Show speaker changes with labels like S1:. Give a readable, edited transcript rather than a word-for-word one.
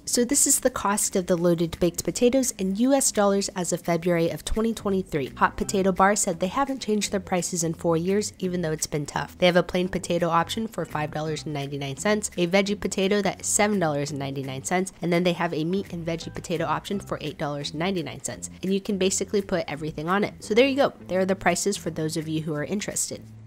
S1: So this is the cost of the loaded baked potatoes in US dollars as of February of 2023. Hot Potato Bar said they haven't changed their prices in 4 years, even though it's been tough. They have a plain potato option for $5.99, a veggie potato that is $7.99, and then they have a meat and veggie potato option for $8.99. And you can basically put everything on it. So there you go. There are the prices for those of you who are interested.